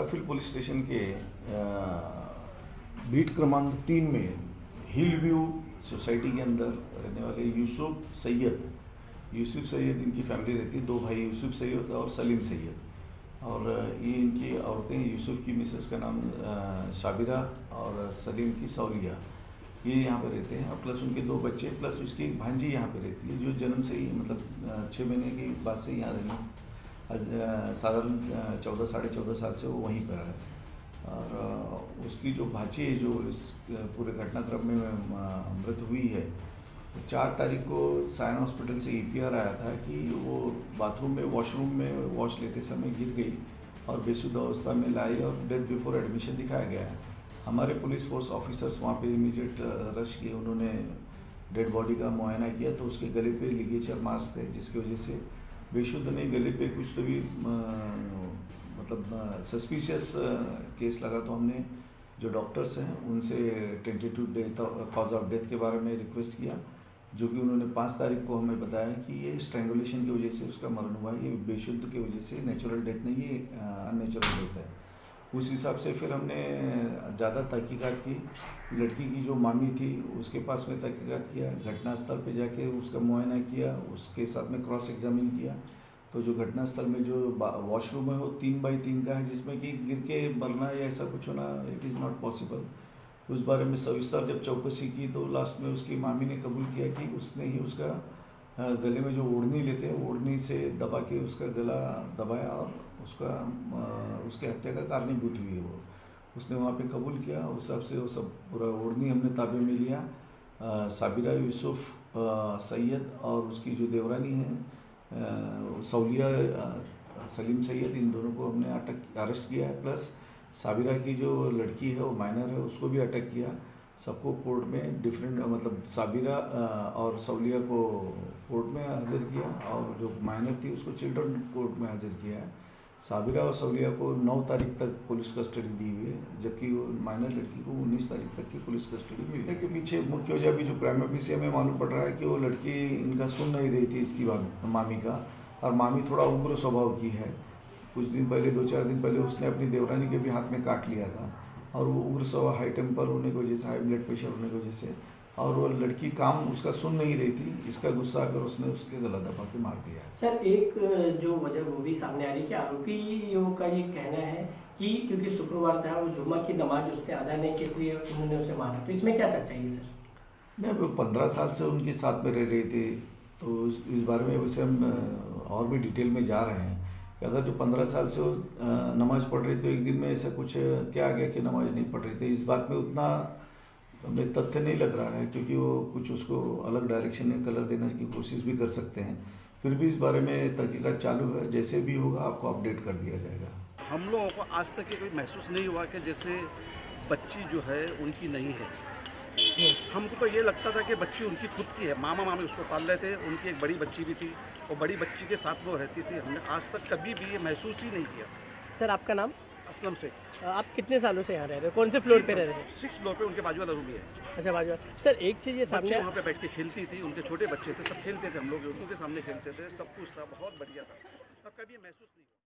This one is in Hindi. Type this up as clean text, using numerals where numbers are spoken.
काराफिल पुलिस स्टेशन के बीट क्रमांक 3 में हिल व्यू सोसाइटी के अंदर रहने वाले यूसुफ सैयद इनकी फैमिली रहती है। दो भाई यूसुफ सैयद और सलीम सैयद, और ये इनकी औरतें, यूसुफ की मिसेस का नाम शाबिरा और सलीम की सौलिया, ये यहाँ पे रहते हैं। और प्लस उनके दो बच्चे, प्लस उसकी एक भांजी यहाँ पे रहती है, जो जन्म से ही मतलब 6 महीने की बाद से यहाँ रही, साधारण 14 साढ़े 14 साल से वो वहीं पर है। और उसकी जो भांजी है, जो इस पूरे घटनाक्रम में मृत हुई है, 4 तारीख को सायन हॉस्पिटल से EPR आया था कि वो बाथरूम में, वॉशरूम में वॉश लेते समय गिर गई और बेसुध अवस्था में लाई और डेथ बिफोर एडमिशन दिखाया गया है। हमारे पुलिस फोर्स ऑफिसर्स वहाँ पे इमीडिएट रश किए, उन्होंने डेड बॉडी का मुआयना किया तो उसके गले पे लिगेचर मार्क्स थे, जिसकी वजह से बेशुद्ध नहीं, गले पे कुछ तो भी मतलब सस्पिशियस केस लगा। तो हमने जो डॉक्टर्स हैं उनसे tentative death, cause of death के बारे में रिक्वेस्ट किया, जो कि उन्होंने 5 तारीख को हमें बताया कि ये स्ट्रैंगुलेशन की वजह से उसका मरण हुआ है, ये बेशुद्ध की वजह से, नेचुरल डेथ नहीं, ये अननेचुरल डेथ है। उस हिसाब से फिर हमने ज़्यादा तहकीकात की, लड़की की जो मामी थी उसके पास में तहकीकात किया, घटनास्थल पे जाके उसका मुआयना किया, उसके साथ में क्रॉस एग्जामिन किया। तो जो घटनास्थल में जो वॉशरूम है वो 3x3 का है, जिसमें कि गिर के मरना या ऐसा कुछ होना इट इज़ नॉट पॉसिबल। उस बारे में सविस्तर जब चौकसी की तो लास्ट में उसकी मामी ने कबूल किया कि उसने ही उसका गले में जो ओढ़नी लेते हैं, ओढ़नी से दबा के उसका गला दबाया और उसका उसके हत्या का कारणीभूत हुई है वो, उसने वहाँ पे कबूल किया। उस हिसाब से वो सब पूरा ओढ़नी हमने ताबे में लिया। साबिरा यूसुफ सैयद और उसकी जो देवरानी है सौलिया सलीम सैयद, इन दोनों को हमने अरेस्ट किया है। प्लस साबिरा की जो लड़की है वो माइनर है, उसको भी अटैक किया। सबको कोर्ट में डिफरेंट, मतलब साबिरा और सौलिया को कोर्ट में हाजिर किया और जो माइनर थी उसको चिल्ड्रन कोर्ट में हाजिर किया है। साबिरा और सौलिया को 9 तारीख तक पुलिस कस्टडी दी हुई है, जबकि वो माइनर लड़की को 19 तारीख तक की पुलिस कस्टडी मिली है। के पीछे मुख्य वजह भी जो प्राइम ऑफिस हमें मालूम पड़ रहा है कि वो लड़की इनका सुन नहीं रही थी, इसकी मामी का, और मामी थोड़ा उग्र स्वभाव की है। कुछ दिन पहले, 2-4 दिन पहले उसने अपनी देवरानी के भी हाथ में काट लिया था, और वो उग्र स्वभाव, हाई टेम्पर होने की वजह से, हाई ब्लड प्रेशर होने की वजह से, और वो लड़की काम उसका सुन नहीं रही थी, इसका गुस्सा आकर उसने उसके गला दबा के मार दिया। सर, एक जो वजह वो भी सामने आ रही है कि आरोपियों का ये कहना है कि क्योंकि शुक्रवार था, वो जुम्मा की नमाज उसने अदा नहीं की, इसलिए उन्होंने उसे मारा। तो इसमें क्या सच्चाई है सर? नहीं, वो 15 साल से उनके साथ में रह रहे थे, तो इस बारे में वैसे हम और भी डिटेल में जा रहे हैं कि अगर जो 15 साल से वो नमाज़ पढ़ रहे, तो एक दिन में ऐसा कुछ क्या आ गया कि नमाज नहीं पढ़ रहे थे। इस बात में उतना हमें तथ्य नहीं लग रहा है, क्योंकि वो कुछ उसको अलग डायरेक्शन में कलर देने की कोशिश भी कर सकते हैं। फिर भी इस बारे में तहकीकात चालू है, जैसे भी होगा आपको अपडेट कर दिया जाएगा। हम लोगों को आज तक ये कोई महसूस नहीं हुआ कि जैसे बच्ची जो है उनकी नहीं है। हमको तो ये लगता था कि बच्ची उनकी खुद की है, मामा मामी उसको पाल रहे थे, उनकी एक बड़ी बच्ची भी थी और बड़ी बच्ची के साथ वो रहती थी। हमने आज तक कभी भी ये महसूस ही नहीं किया। सर, आपका नाम? असलम से। आप कितने सालों से यहाँ रह रहे हो? कौन से फ्लोर पे रह रहे हैं? 6 फ्लोर पे उनके बाजू वाला रूम ही है। अच्छा, बाजू। सर, एक चीज़ ये सामने, वहाँ पे बैठ के खेलती थी, उनके छोटे बच्चे थे, सब खेलते थे, हम लोग उनके सामने खेलते थे, सब कुछ था, बहुत बढ़िया था, तब कभी महसूस नहीं।